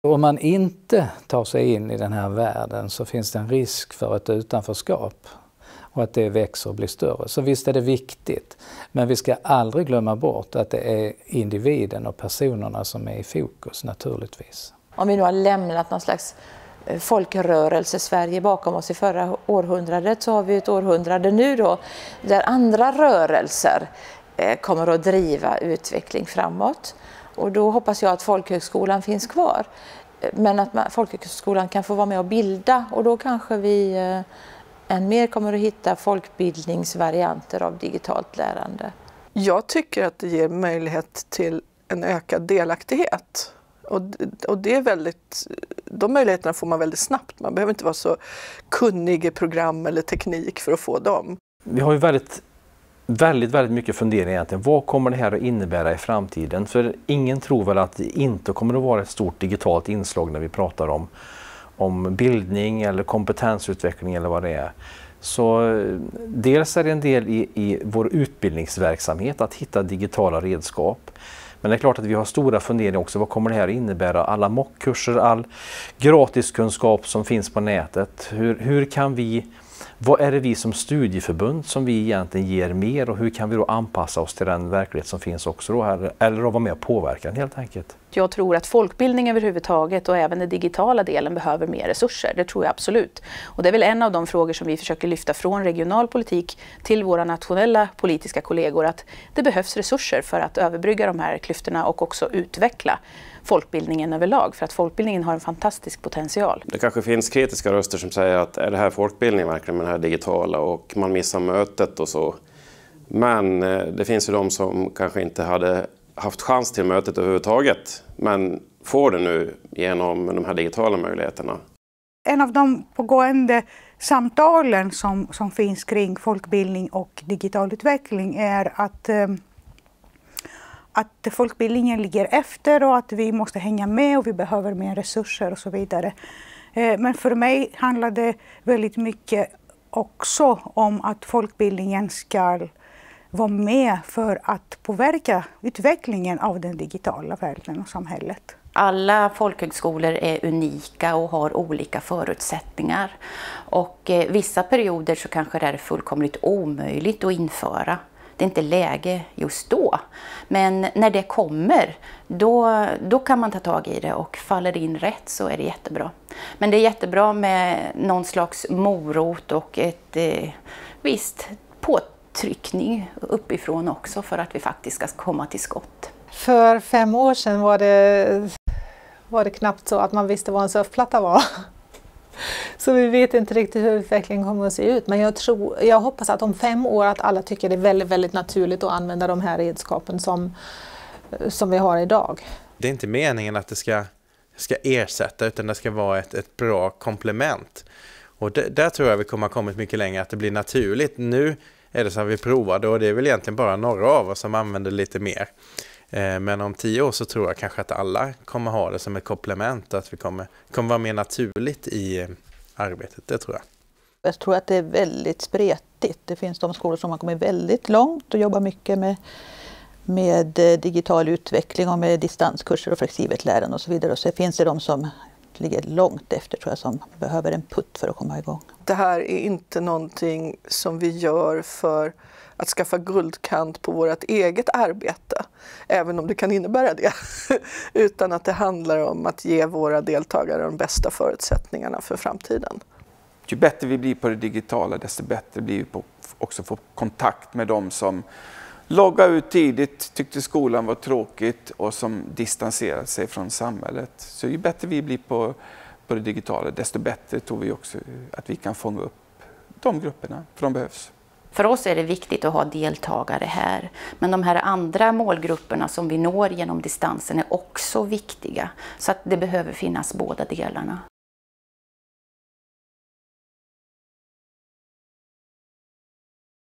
Om man inte tar sig in i den här världen så finns det en risk för ett utanförskap och att det växer och blir större. Så visst är det viktigt, men vi ska aldrig glömma bort att det är individen och personerna som är i fokus naturligtvis. Om vi nu har lämnat någon slags folkrörelse-Sverige bakom oss i förra århundradet, så har vi ett århundrade nu då där andra rörelser kommer att driva utveckling framåt. Och då hoppas jag att folkhögskolan finns kvar, men att folkhögskolan kan få vara med och bilda, och då kanske vi än mer kommer att hitta folkbildningsvarianter av digitalt lärande. Jag tycker att det ger möjlighet till en ökad delaktighet. Och det är de möjligheterna får man väldigt snabbt. Man behöver inte vara så kunnig i program eller teknik för att få dem. Vi har ju väldigt mycket funderingar egentligen. Vad kommer det här att innebära i framtiden? För ingen tror väl att det inte kommer att vara ett stort digitalt inslag när vi pratar om bildning eller kompetensutveckling eller vad det är. Så dels är det en del i vår utbildningsverksamhet att hitta digitala redskap. Men det är klart att vi har stora funderingar också. Vad kommer det här att innebära? Alla mockkurser, all gratiskunskap som finns på nätet. Vad är det vi som studieförbund som vi egentligen ger mer, och hur kan vi då anpassa oss till den verklighet som finns också då här, eller att vara med och påverka helt enkelt? Jag tror att folkbildning överhuvudtaget och även den digitala delen behöver mer resurser, det tror jag absolut. Och det är väl en av de frågor som vi försöker lyfta från regional politik till våra nationella politiska kollegor, att det behövs resurser för att överbrygga de här klyftorna och också utveckla folkbildningen överlag, för att folkbildningen har en fantastisk potential. Det kanske finns kritiska röster som säger att är det här folkbildning verkligen med det här digitala, och man missar mötet och så. Men det finns ju de som kanske inte hade haft chans till mötet överhuvudtaget, men får det nu genom de här digitala möjligheterna. En av de pågående samtalen som finns kring folkbildning och digital utveckling är att folkbildningen ligger efter och att vi måste hänga med och vi behöver mer resurser och så vidare. Men för mig handlar det väldigt mycket också om att folkbildningen ska vara med för att påverka utvecklingen av den digitala världen och samhället. Alla folkhögskolor är unika och har olika förutsättningar. Och vissa perioder så kanske det är fullkomligt omöjligt att införa. Det är inte läge just då. Men när det kommer, då kan man ta tag i det, och faller det in rätt så är det jättebra. Men det är jättebra med någon slags morot och ett visst påtryckning uppifrån också, för att vi faktiskt ska komma till skott. För 5 år sedan var det knappt så att man visste vad en surfplatta var. Så vi vet inte riktigt hur utvecklingen kommer att se ut. Men jag hoppas att om 5 år att alla tycker det är väldigt, väldigt naturligt att använda de här redskapen som vi har idag. Det är inte meningen att det ska ersätta, utan det ska vara ett bra komplement. Och där tror jag vi kommer ha kommit mycket längre, att det blir naturligt. Nu är det så att vi provade, och det är väl egentligen bara några av oss som använder lite mer. Men om 10 år så tror jag kanske att alla kommer ha det som ett komplement, att vi kommer vara mer naturligt i arbetet, det tror jag. Jag tror att det är väldigt spretigt. Det finns de skolor som har kommit väldigt långt och jobbar mycket med digital utveckling och med distanskurser och flexibelt lärande och så vidare. Och så finns det de som ligger långt efter, tror jag, som behöver en putt för att komma igång. Det här är inte någonting som vi gör för att skaffa guldkant på vårt eget arbete, även om det kan innebära det, utan att det handlar om att ge våra deltagare de bästa förutsättningarna för framtiden. Ju bättre vi blir på det digitala, desto bättre blir vi på också få kontakt med dem som loggade ut tidigt, tyckte skolan var tråkigt och som distanserade sig från samhället. Så ju bättre vi blir på det digitala, desto bättre tror vi också att vi kan fånga upp de grupperna, för de behövs. För oss är det viktigt att ha deltagare här, men de här andra målgrupperna som vi når genom distansen är också viktiga, så att det behöver finnas båda delarna.